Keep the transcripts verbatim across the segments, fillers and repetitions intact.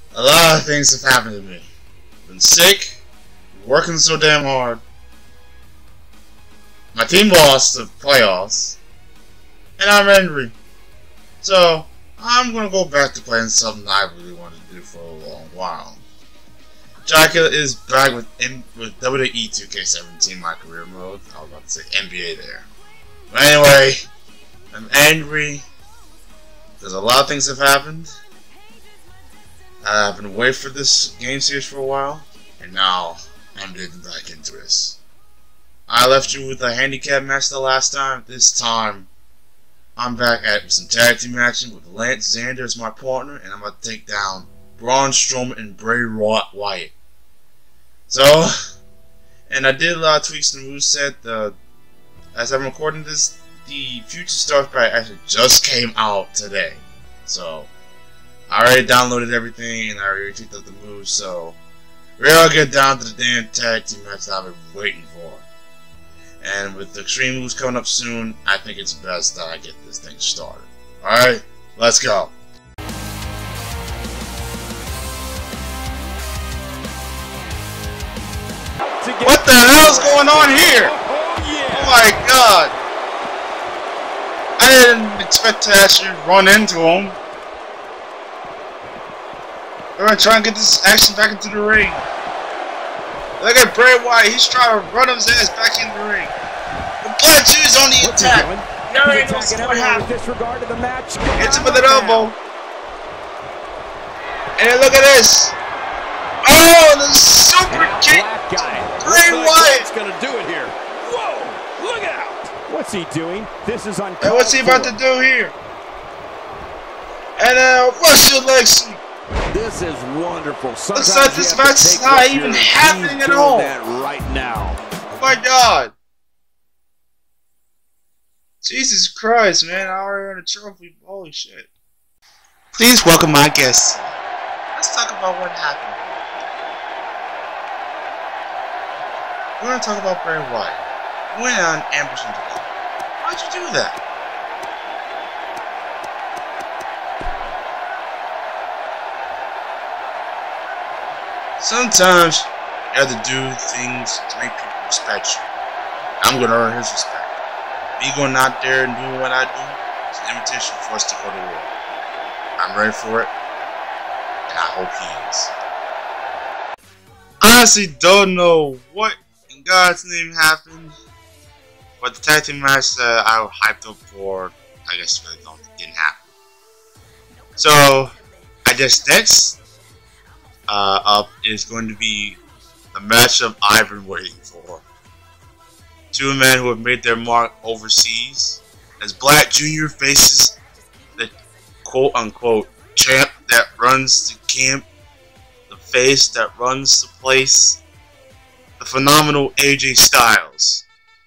A lot of things have happened to me. I've been sick, working so damn hard. My team lost the playoffs, and I'm angry. So, I'm gonna go back to playing something I really wanted to do for a long while. Jaka is back with, M with W W E two K seventeen, my career mode. I was about to say N B A there. But anyway, I'm angry because a lot of things have happened. I've been away for this game series for a while, and now I'm getting back into this. I left you with a handicap match the last time. This time, I'm back at some tag team action with Lance Xander as my partner, and I'm about to take down Braun Strowman and Bray Wyatt. So, and I did a lot of tweaks to the moveset. Uh, as I'm recording this, the Future Stars Pack actually just came out today. So, I already downloaded everything and I already tweaked up the moves. So, we're gonna get down to the damn tag team match that I've been waiting for. And with the Extreme moves coming up soon, I think it's best that I get this thing started. Alright, let's go. What the hell's going on here? Oh my god. I didn't expect to actually run into him. We're gonna try and get this action back into the ring. Look at Bray Wyatt, he's trying to run his ass back in the ring. The Black Jew's on the attack. You already know what's going to happen. Hits him with an elbow. And then look at this. Oh, the super kick. Bray Wyatt's gonna do it here. Whoa, look out. What's he doing? This is uncalled for. And what's he about to do here? And uh, Russian leg sweep. This is wonderful. Sometimes looks like this match is not even happening at all. That right now. Oh my god. Jesus Christ, man. I already earned a trophy. Holy shit. Please welcome my guests. Let's talk about what happened. We're going to talk about Bray Wyatt. You went on ambush into the Why'd you do that? Sometimes you have to do things to make people respect you. I'm gonna earn his respect. Me going out there and doing what I do is an invitation for us to go to war. I'm ready for it, and I hope he is. Honestly, don't know what in God's name happened, but the tag team match that I was hyped up for, I guess really don't didn't happen. So I guess next. Uh, up is going to be the matchup I've been waiting for. Two men who have made their mark overseas, as Black Junior faces the quote-unquote champ that runs the camp, the face that runs the place, the phenomenal A J Styles.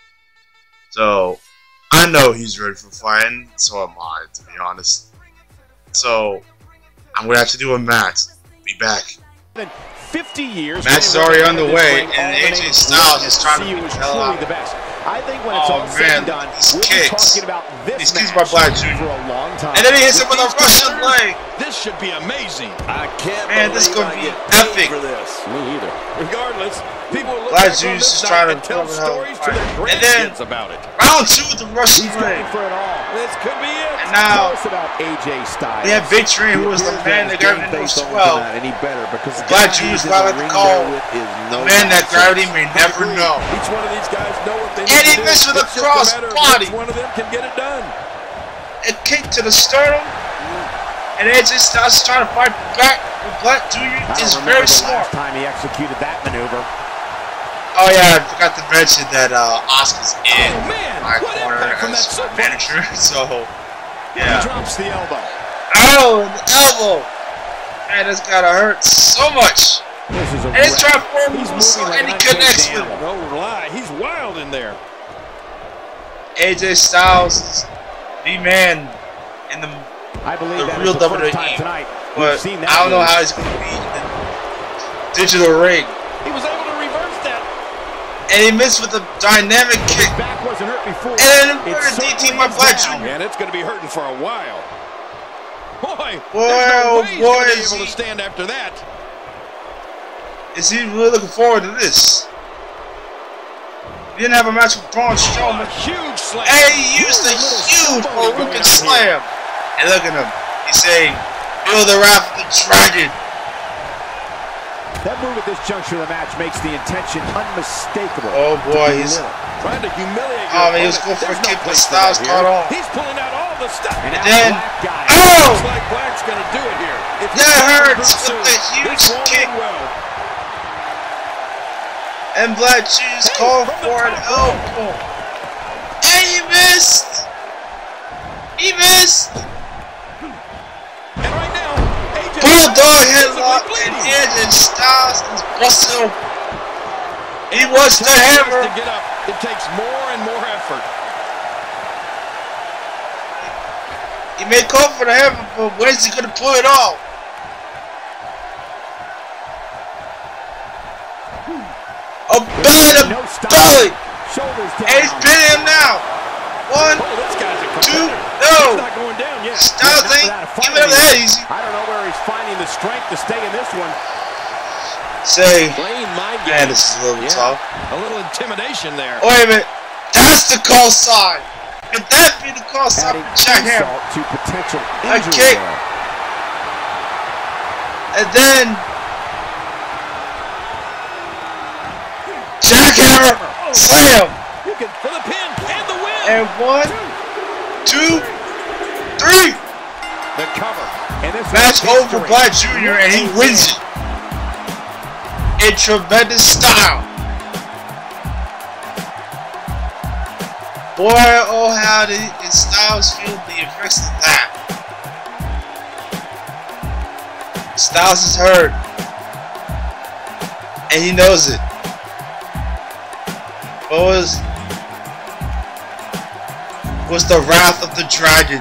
So, I know he's ready for fighting, so am I, to be honest. So, I'm going to have to do a match. Be back. fifty years. Match is already underway, and A J Styles is trying to beat the hell out of him. I think when it's oh all said and done, these we'll kicks. be talking about this these kicks by Black Junior. For a long time. And then he hits him with a Russian leg. This should be amazing. I can't Man, this is gonna be epic. For this. Me either. Regardless, people look Black back on Junior's this just trying night to and tell stories to their and then grandkids about it. round two with the Russian He's leg. going for it all. This could be it. And now Tell us about A J Styles. we have Big Train, who was the man that Gravity knows twelve. Any better because Black Junior's about to call the man that Gravity may never know. Each one of these guys know what they And need he to do. missed with a It's just cross matter of body. which one of them can get it done. A kick to the sternum, and A J Styles is trying to fight back. But Black Junior is very smart. Last time he executed that maneuver. Oh yeah, I forgot to mention that uh, Oscar's in Oh, man, my what corner impact from as that my manager, so yeah. He drops the elbow. Oh, the elbow! Man, this gotta hurt so much. This is a And he's trying to form He's moves, moving and he like connects an with him. No lie, he's wild in there. A J Styles is the man in the, I believe the that real is the W W first time E, tonight but we've seen that I don't know move. how he's gonna be in the digital ring. He was able to reverse that. And he missed with a dynamic kick. His back wasn't hurt before. And then It's a D T certainly by is Black now. Junior Man, it's going to be hurting for a while. Oh, boy. Boy, no oh way boy, he's is able he, to stand after that. is he really looking forward to this? He didn't have a match with Braun Strowman. Oh, huge slam. And he used a huge Haruken slam. And look at him. He's saying, feel the wrath of the dragon. That move at this juncture of the match makes the intention unmistakable. Oh boy, he's trying to humiliate. Oh man, he was going for a kick, but Styles caught on. He's pulling out all the stuff. And then, Black oh! Looks like Black's gonna do it here. If That hurts with the huge kick. Well. And Black Cheese Hey, called from the for an top elbow. And he missed. He missed. And right now, A J Bulldog is headlock and Edge and Styles is busting him. He wants the hammer. To get up, it takes more and more effort. He may call for the hammer, but when's he gonna pull it off? A bad No belly. Shoulders down. And he's pinning him now. One, Oh, this guy's a two, competitor. no. He's not going down yet. Styles Not ain't without a fight. giving him that easy. I don't know where he's finding the strength to stay in this one. Say, Playing mind man, games. this is a little bit Yeah, tough. a little intimidation there. Oh, wait a minute. That's the call sign. Could that be the call sign Adding for Jackhammer? insult to potential A injury kick. there. And then Jackhammer slam. You can for the pin and the win. And one, two, three. The cover. And this Match is over for history. Black Junior and he wins it in tremendous style. Boy, oh how did his Styles feel the effects of that. Styles is hurt. And he knows it. What was was the wrath of the dragon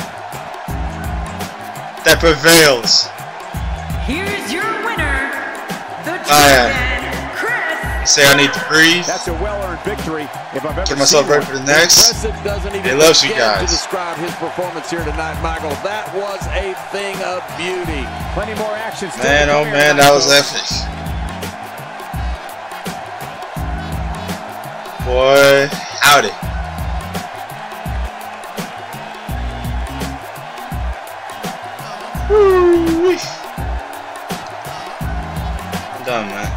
that prevails. Here's your winner, the Oh, yeah. champion, Chris. You say I need to breathe. That's a well-earned victory. If I've ever Get myself seen ready for the next. Impressive doesn't even He loves you begin guys. to describe his performance here tonight, Michael. That was a thing of beauty. Plenty more action. still Man, to oh come man, here that was tonight, epic. Boy, howdy. Woo-wee. I'm done, man.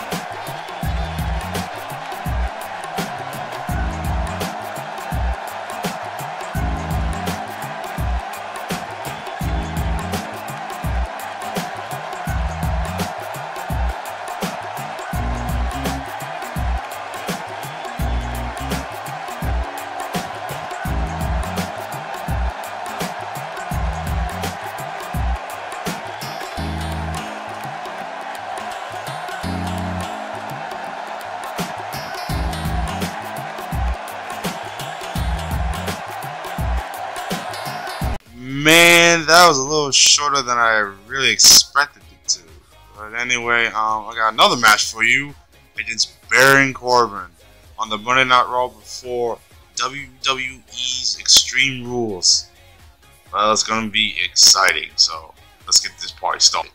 Man, that was a little shorter than I really expected it to. But anyway, um, I got another match for you against Baron Corbin on the Monday Night Raw before W W E's Extreme Rules. Well, it's gonna be exciting, so let's get this party started.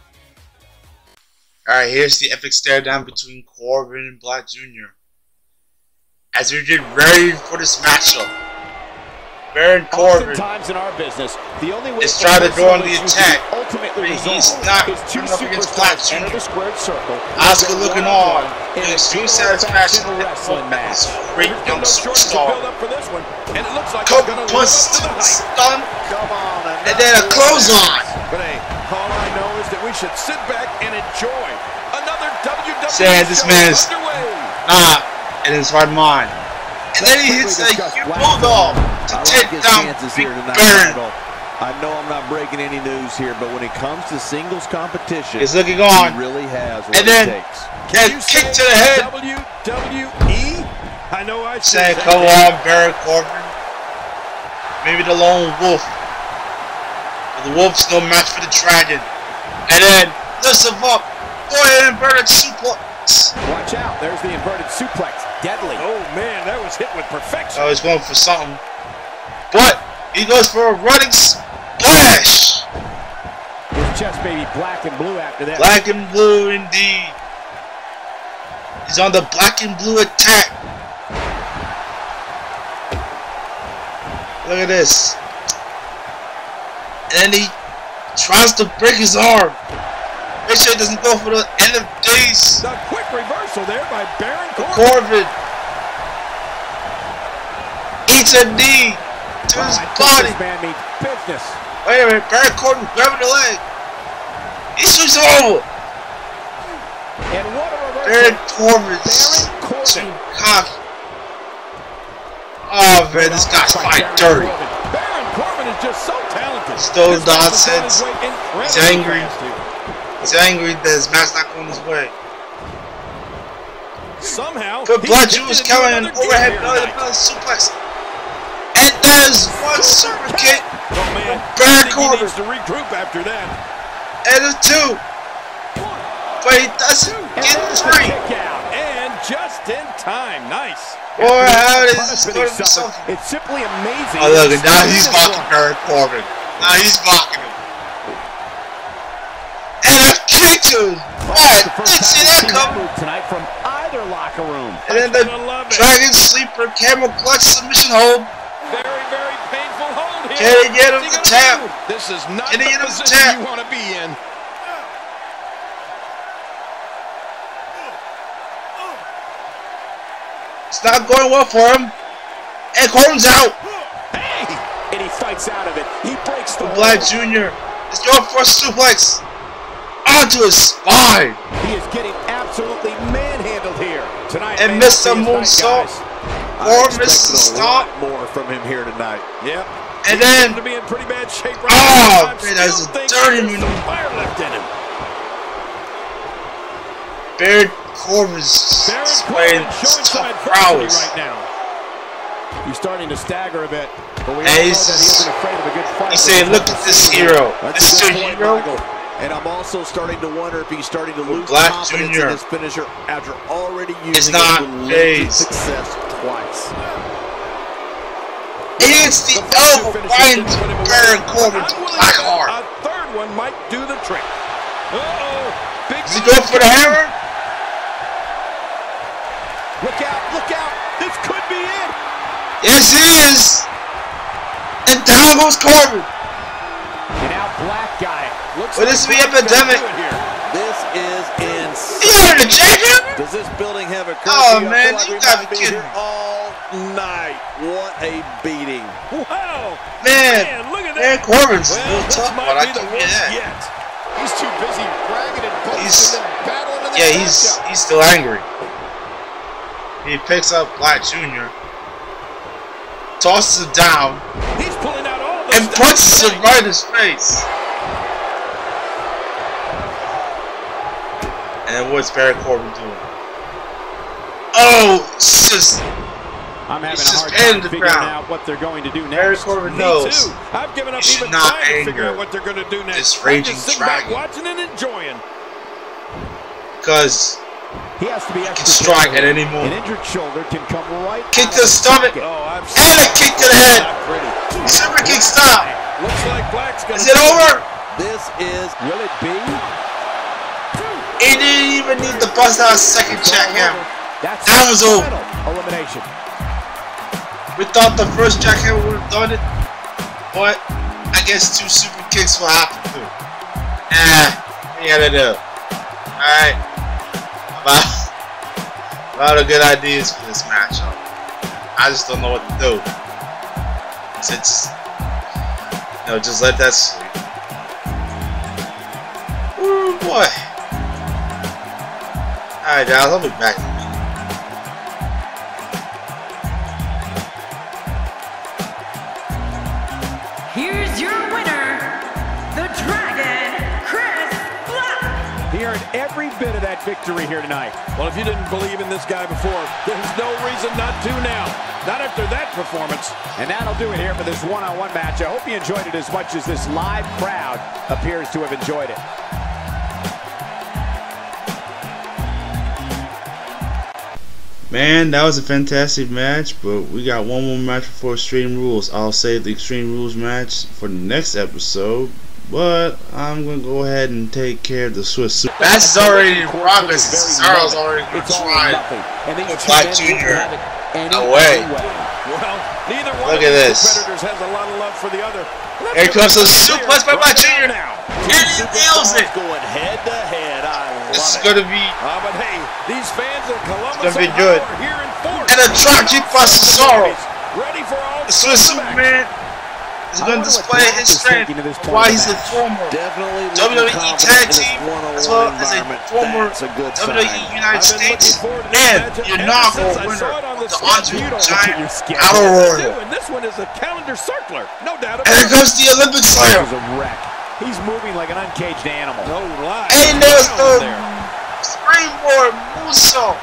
Alright, here's the epic stare down between Corbin and Black Junior as we get ready for this matchup. Baron Corbin Oftentimes in our business, the only way is trying to go on the issues attack. ultimately But resolved he's not is two coming up against Black superstars enter Junior the squared circle. Oscar Go looking one-on-one on in in a extreme good satisfaction old-fashioned wrestling match. this great There's young no shortage of superstar. build up for this one, and it looks like Couple it's gonna punches live up to to the the hype. stun, Come on. and then a clothesline. But hey, all I know is that we should sit back and enjoy another W W E Saying this show man is- underway. Nah, in his right mind. And then he hits a huge bulldog to I take like his down chances Big here tonight, Baron. Michael. I know I'm not breaking any news here, but when it comes to singles competition, It's looking he on. really has what And it then takes. Can and you kick say to the head. W W E? I know I Saying, said come on, Baron Corbin. Maybe the lone wolf. But the wolf's no match for the dragon. And then lifts him up. Go ahead and burn it suplex. Watch out, there's the inverted suplex. Deadly. Oh man, that was hit with perfection. Oh, he's going for something. But he goes for a running s- Splash! His chest may be black and blue after that. Black and blue indeed. He's on the black and blue attack. Look at this. And then he tries to break his arm. Make sure he doesn't go for the end of days. The quick reversal there by Baron Corbin. Corbin eats a knee to his body. This man means business. Wait a minute, Baron Corbin grabbing the leg. He swings him over. And what a reversal. Baron Corbin's Baron Corbin. cocky. Oh man, this guy's fighting dirty. Baron Corbin is just so talented. Still nonsense. He's angry. Fast, He's angry that his match's not going his way. Somehow, but Black Jew is coming an overhead belly to belly suplex. And there's one super kick. Oh man, Baron Corbin needs to regroup after that. And a two. But he doesn't get three. And just in time. Nice. Boy, how is this going to be something? It's simply amazing. Oh look, now he's mocking Baron Corbin. Now he's mocking him. And a kick to his butt. Didn't see that coming. Tonight from either locker room. And then the Dragon Sleeper Camel Clutch submission hold. Very, very painful hold here. Can he get him to tap? This is not Can he the get him to position tap? you want to be in. It's not going well for him. And Corbin's out. Hey! And he fights out of it. He breaks the Black Junior is going for a suplex onto his spine. He is getting absolutely manhandled here tonight. And missed a moonsault. Or missed the stomp. More from him here tonight. Yep. And then, to be in pretty bad shape right oh, now. man, that's a dirty maneuver. Fire left in him. Baron Corbin's displaying tough prowess. Right now. He's starting to stagger a bit. But we and all he's, know that he isn't afraid of a good fight. He's saying, look at this hero. This is your hero. And I'm also starting to wonder if he's starting to lose Black confidence Junior in his finisher after already using it's not it to limited phased. success twice. It's the elbow finds Baron Corbin's black arm. A third one might do the trick. Uh-oh. Big Is he going for the hammer? Look out, look out. This could be it. Yes, it is. And down goes Corbin. And now Black guy. Looks Will like this be epidemic? This is insane. You heard the jackhammer? Does this building have a curfew? Oh I man, feel like you we gotta might be be kidding here me. all night. What a beating. Wow. Man, Man, look at Baron that. Corbin's a Well, little this tough, might but I be the can get worst that. yet. He's too busy bragging and boasting He's- and battling in the Yeah, he's matchup. he's still angry. He picks up Black Junior, tosses him down, He's pulling out all the and punches him right in his face. And what's Baron Corbin doing? Oh, it's just I'm having It's a just hard pain time in the figuring ground. out what they're going to do next. Baron Corbin Me knows. too. I've given up You should even not trying to figure anger out what they're going to do next. this I'm raging just sitting back dragon. watching and enjoying. because He has to be he can extra strike at careful. any An moment. injured shoulder can come right Kick out to the of stomach, pocket. Oh, I've and a kick to the head. not pretty. Super kick stop. Looks like Black's gonna Is it over? This is Will it be? He didn't even need to bust out a second jackhammer. That's That was over. final elimination. We thought the first jackhammer would have done it, but I guess two super kicks will have to do. Ah, what you gotta do? Alright. About, about a good ideas for this matchup. I just don't know what to do. Since, you know, just let that sleep. Ooh, boy. Alright, guys, I'll be back in a minute. Here's your winner, the Dragon, Chris Black. He earned every bit of that victory here tonight. Well, if you didn't believe in this guy before, there's no reason not to now. Not after that performance. And that'll do it here for this one-on-one match. I hope you enjoyed it as much as this live crowd appears to have enjoyed it. Man, that was a fantastic match, but we got one more match before Extreme Rules. I'll save the Extreme Rules match for the next episode, but I'm going to go ahead and take care of the Swiss Super. That's already in progress. Cesaro's already going to try to put Black Junior away. Well, neither one Look of at these this. competitors has a lot of love for the other. Here comes a suplex by Black Junior now. And he nails it. Going head to head. I This is love going to be Uh, but hey, these fans of Columbus It's gonna be Ohio good. are here in force. And a drop kick by Cesaro. Ready for all The Swiss Superman is going to display his strength while he's a former Definitely W W E Tag Team as well as a former That's a good W W E sign. United I've been States looking forward to this and matchup the ever inaugural since I winner saw it on of the the screen. Andre You don't Giant look at your Battle schedule. Royal. And this one is a calendar circler, no doubt And about here it. comes the Olympic Slayer. He's a wreck. He's moving like an uncaged animal. No lie. And there's Down the there. springboard moonsault.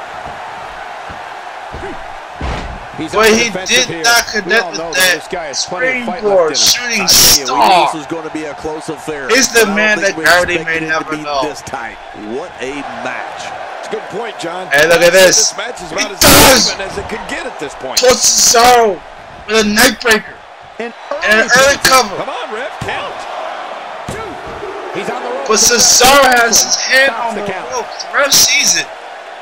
He's But on the he defensive did here. not We connect all with know that this guy has plenty of fight springboard left in him. shooting I tell you, we knew star. this was going to be a close affair. Is the I don't man think that we gravity expected may it to never be know. This tight. What a match. It's a good point, John. Hey, look at this. This match is about He as does. even as it could get at this point. Towards Cesaro with a neck breaker An and an early cover. Come on, ref, count. He's on the rope. But Cesaro has his hand Stops on the the count. ropes. The ref sees it.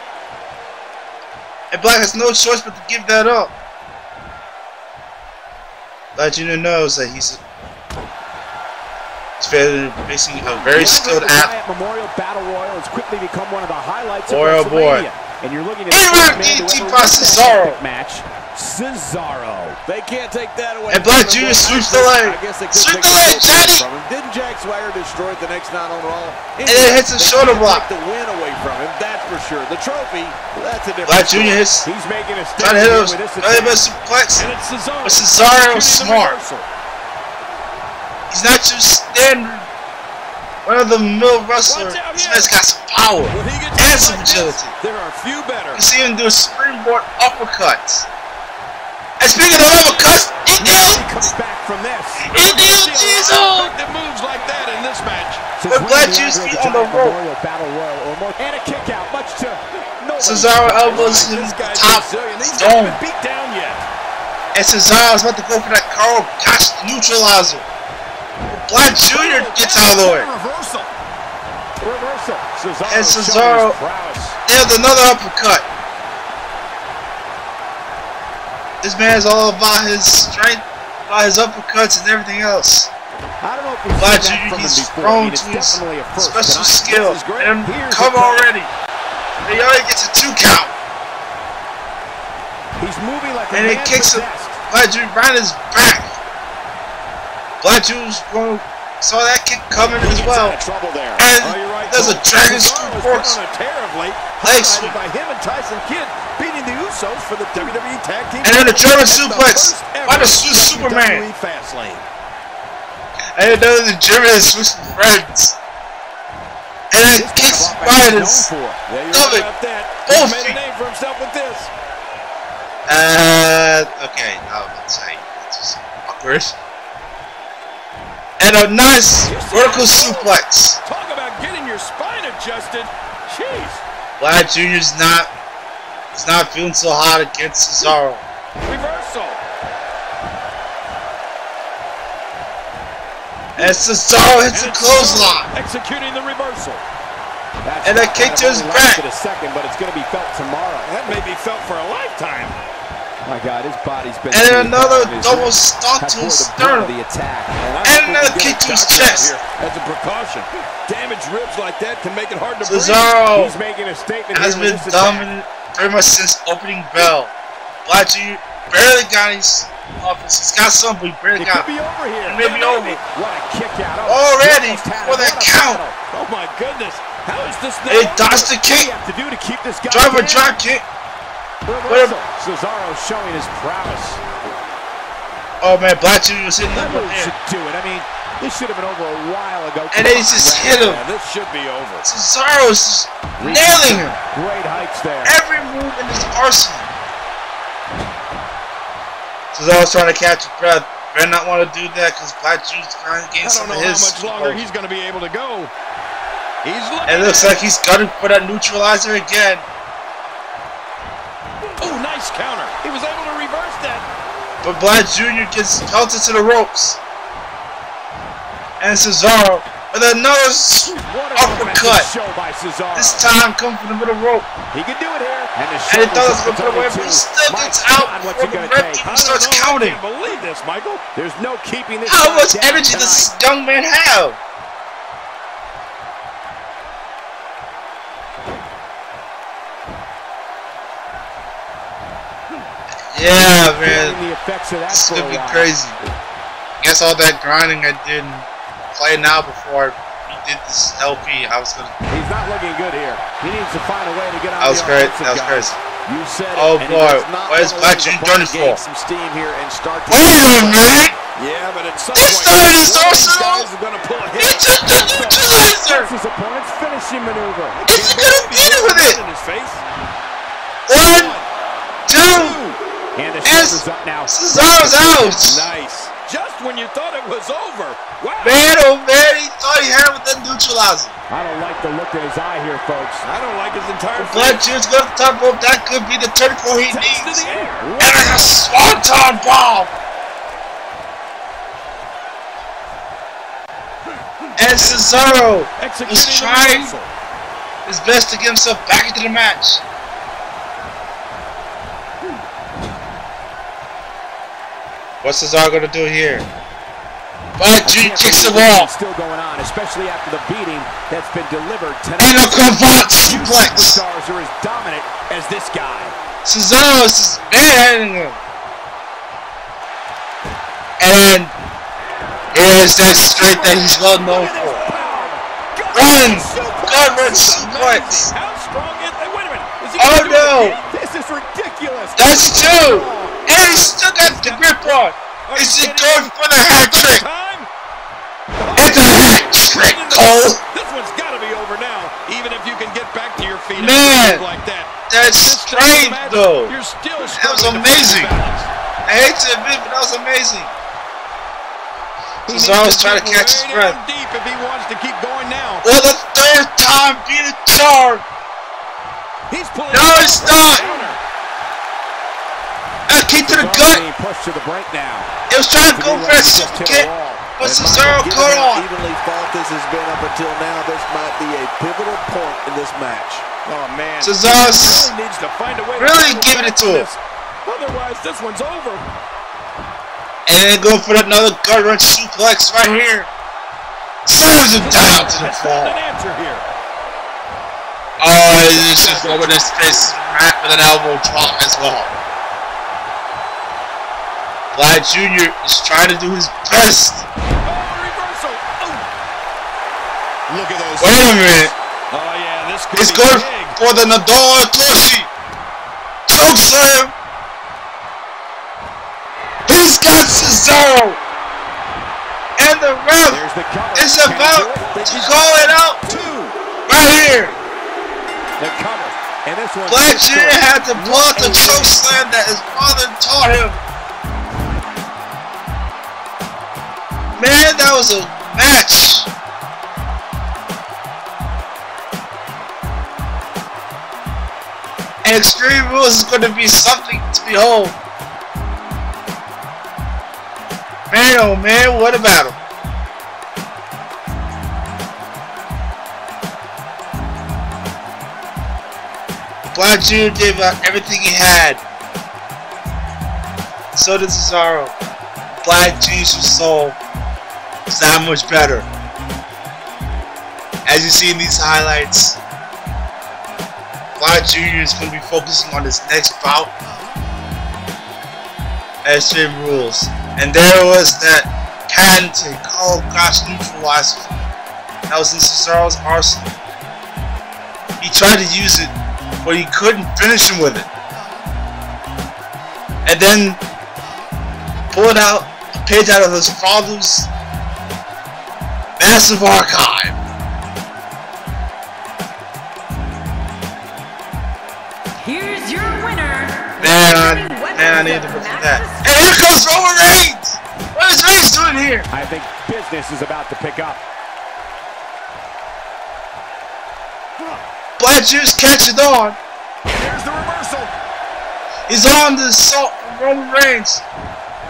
And Black has no choice but to give that up. Black Junior knows that he's he's facing a very skilled athlete. Memorial Battle Royal has quickly become one of the highlights Boy, of oh boy. WrestleMania. And you're looking at Inward the man D T who ever by won that Cesaro. epic match, Cesaro. They can't take that away. And Black from him. Junior sweeps the leg. I guess they could Sweep take the leg, that Johnny. from him. Didn't Jack Swagger destroy it the next night on Raw? And then hits a They shoulder can't block. take the win away from him, that's for sure. The trophy, that's a different Black Junior story. hits, He's making a trying to hit statement him with this with a attack. suplex. And it's Cesaro. But Cesaro's executing the smart. reversal. He's not just standard one of the mill wrestler. Watch out, This yeah. man's got some power When he gets and hit some like this, agility. there are few better. You see him do springboard uppercuts. And speaking of uppercuts, he He nailed comes back from this. He nailed Diesel. Effective moves like that in this match. Since But winning Black the Junior's Andre feet on the Giant rope. Memorial Battle Royal or more, and a kick out, much to nobody's Cesaro surprise. elbows him This guy's top Brazilian. He's not dome. even beat down yet. And Cesaro's about to go for that Carl Gosh neutralizer. Black Junior gets out of the way. Reversal. Reversal. Cesaro And showing Cesaro his prowess. nailed another uppercut. This man's all about his strength, about his uppercuts and everything else. I don't know if we've Black seen that Junior, from him he's before. I thrown mean, it's to his definitely a first. special Tonight, skill. this is great. And Here's cover the- already. He already gets a two count. He's moving like a And he man kicks him. possessed. Black Junior behind his back. Black Junior's going, saw that kick coming as well. Trouble there. And Oh, you're right, there's a Cole. dragon Cesaro's scoop been forks. on a tear of late, Leg highlighted sweep. by him and Tyson Kidd beating the Usos for the W W E Tag Team. And then a German That's the suplex first ever by the Swiss Superman. W W E Fastlane. And then the German has switched friends. And then kicks by his Yeah, you're stomach. right about that. Both He's made feet. a name for himself with this. Uh, okay, now let's say it's just awkward. And a nice vertical suplex. Talk about getting your spine adjusted. Jeez. Black Junior's not, he's not feeling so hot against Cesaro. Reversal. And Cesaro hits a And clothesline. Executing the reversal. That's And that not kick gonna to his only back. last it a second, but it's going to be felt tomorrow. That may be felt for a lifetime. My God, his body's been. And then through another hell in his double wrist. stomp Has to bore his the brunt of sternum. the attack. I And think another we kick get to his doctor out chest. here As a precaution. Damaged ribs like that can make it hard to Cesaro He's making a statement has here with been this attack. dominant pretty much since opening bell. Black Junior barely got his offense. He's got some, but he barely It got could be over here. It may be over. What a kick out. Already Almost had for it. that What a count. battle. Oh my goodness. How is this now? And he dodged the What do kick. you have to do to keep this guy Driver down? drop kick. Reversal. Cesaro showing his prowess. Oh man, Black Junior was hitting That up move there. should do it. I mean, this should have been over a while ago. And then he just hit him. Yeah, this should be over. Cesaro's just nailing him. Great heights there. Every move in his arsenal. Cesaro's trying to catch his breath. Better not want to do that because Black Junior's trying to I gain don't some know of how his. much longer he's going to be able to go. He's looking. And it looks like he's gunning for that neutralizer again. But Black Junior gets pelted to the ropes. And Cesaro with another uppercut. This time comes from the middle rope. He can do it here. And, and he thought it was going to put away, but he still gets out before the ref even starts counting. I can't believe this, Michael. There's no keeping this. How much energy does this young man have? Yeah, man. This is gonna be crazy. Guess all that grinding I did in Play Now before he did this L P, I was gonna. He's not looking good here. He needs to find a way to get on. That was great. That was crazy. You said oh it, boy, what is Black Junior doing for? Some steam here and start. Wait a minute. Yeah, but at some they point, started his arsenal. He took the neutralizer. His opponent's finishing maneuver. Is he gonna beat him with it? In his face. One, two, and the shoulder's up now. Cesaro's out. Nice. Just when you thought it was over. Wow. Man, oh man, he thought he had it with that neutralizer. I don't like the look in his eye here, folks. I don't like his entire face. Black Junior's going to the top rope. That could be the turning point he needs. To the air. And a swanton bomb. And Cesaro is trying his best to get himself back into the match. What's Cesaro going to do here? Black Junior kicks him off. Still going on, especially after the beating that's been delivered tonight. And a cravat suplex. Stars are as dominant as this guy. Cesaro is manhandling him. And here's that strength that he's well known for. Run! God, run suplex. How strong is that? Wait a minute. Is he oh no! This is ridiculous. That's two. And he still got the grip on. Is he going for the hat trick? It's a hat trick, Cole. This one's got to be over now. Even if you can get back to your feet Man, like that. That's strange though. You're still that was amazing. I hate to admit, but that was amazing. Cesaro's trying to catch his breath. Deep if he wants to keep going now. For the third time, being a charge. He's pulling. No, it's not. A kick to the gut. Pushed to the break now. It was trying to go for a super kick, but Cesaro caught on. Evenly fought this has been up until now. This might be a pivotal point in this match. Oh man, Cesaro really needs to find a way really to giving it to him. Otherwise, this one's over. And then go for another gut wrench suplex right here. Slams him down to the floor. An answer here. Oh, he's just over this face right with an elbow drop as well. Black Junior is trying to do his best. Oh, reversal. Oh. Look at those. Wait a minute. Oh yeah, this could He's be going big. for the Nadal Toshi. Choke slam. He's got Cesaro. And the ref the is about to call it out. Two. Right here. The cover. And this one Black Junior had to pull out the choke slam that his father taught him. Man, that was a match. And Extreme Rules is going to be something to behold. Man, oh man, what about him? Black Junior gave out everything he had. So did Cesaro. Black Junior's soul is that much better. As you see in these highlights, Black Junior is going to be focusing on his next bout at Extreme Rules. And there was that patented oh gosh neutralizer that was in Cesaro's arsenal. He tried to use it, but he couldn't finish him with it. And then pull it out, a page out of his father's massive archive. Here's your winner. Man, I, man, I need to look at that. And here comes Roman Reigns! What is Reigns doing here? I think business is about to pick up. Black Junior's catching on. Here's the reversal. He's on the assault from Roman Reigns.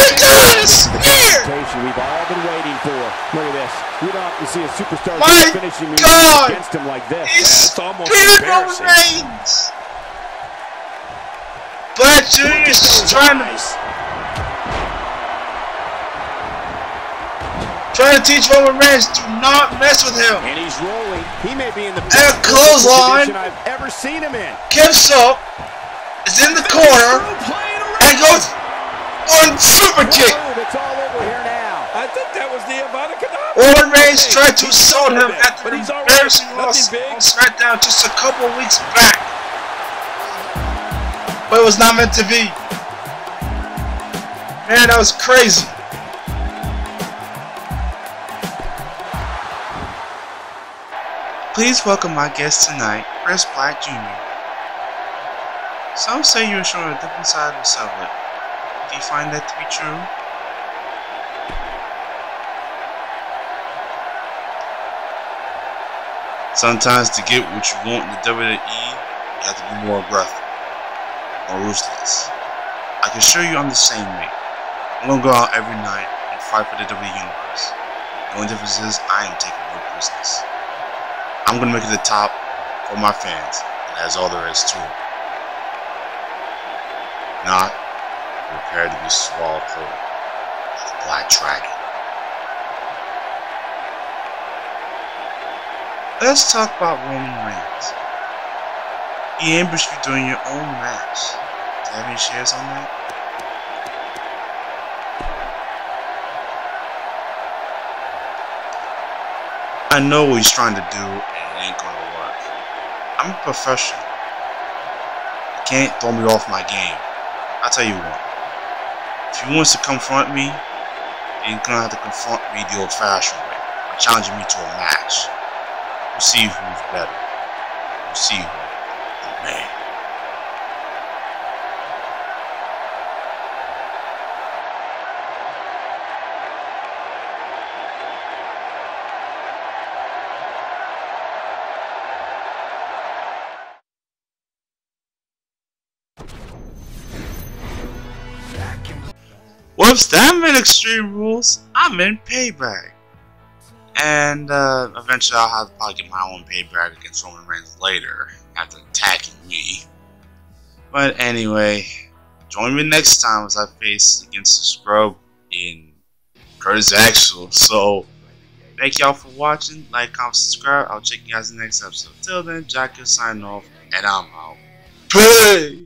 my God, it's weird! We've all been waiting for. Look at this. We don't often see a superstar My finishing moves God! against him like this. He's That's almost spearing Roman embarrassing. Reigns! Black Junior is just trying to trying to teach Roman Reigns, do not mess with him. And he's rolling. He may be in the And a clothesline. position I've ever seen him in. Kicks up, is in the corner, and goes on super kick. Move, it's all over here now. I think that was the Avada Kedavra. Roman Reigns tried to assault him at the But he's all right. embarrassing loss Nothing big. on SmackDown just a couple weeks back. But it was not meant to be. Man, that was crazy. Please welcome my guest tonight, Chris Black Junior Some say you're showing a different side of yourself. Do you find that to be true? Sometimes to get what you want in the W W E, you have to be more aggressive, more ruthless. I can assure you I'm the same way. I'm gonna go out every night and fight for the W W E Universe. The only difference is I am taking no prisoners. I'm gonna make it to the top for my fans, and that's all there is to it. Not prepared to be swallowed whole by the Black Dragon. Let's talk about Roman Reigns. He ambushed you during your own match. Do you have any shares on that? I know what he's trying to do, and it ain't gonna work. I'm a professional. You can't throw me off my game. I'll tell you what. If he wants to confront me, he's gonna have to confront me the old-fashioned way, by challenging me to a match. We'll see who's better. We'll see who's the man. Whoops, I'm in Extreme Rules. I'm in Payback. And uh, eventually I'll have to probably get my own Payback against Roman Reigns later after attacking me. But anyway, join me next time as I face against the Scrub in Curtis Axel. So, thank y'all for watching. Like, comment, subscribe. I'll check you guys in the next episode. Till then, Jack is signing off, and I'm out. Peace!